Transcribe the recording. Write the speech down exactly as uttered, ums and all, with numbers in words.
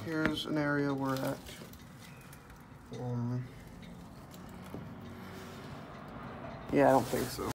here's an area we're at. Um, yeah, I don't think so.